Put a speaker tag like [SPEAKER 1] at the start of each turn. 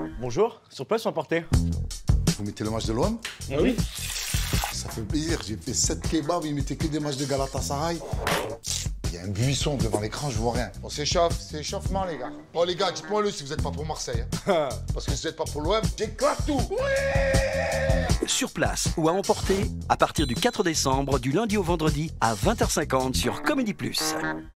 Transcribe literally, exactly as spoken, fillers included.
[SPEAKER 1] Bonjour, sur place ou emporté?
[SPEAKER 2] Vous mettez le match de l'O M?
[SPEAKER 1] Ah oui.
[SPEAKER 2] Ça fait plaisir, j'ai fait sept kebabs, ils mettaient que des matchs de Galatasaray. Il y a un buisson devant l'écran, je vois rien. On s'échauffe, c'est échauffement les gars. Bon les gars, dites-moi le si vous n'êtes pas pour Marseille. Hein. Parce que si vous n'êtes pas pour l'O M, j'éclate tout. Oui.
[SPEAKER 3] Sur place ou à emporter, à partir du quatre décembre, du lundi au vendredi à vingt heures cinquante sur Comédie Plus.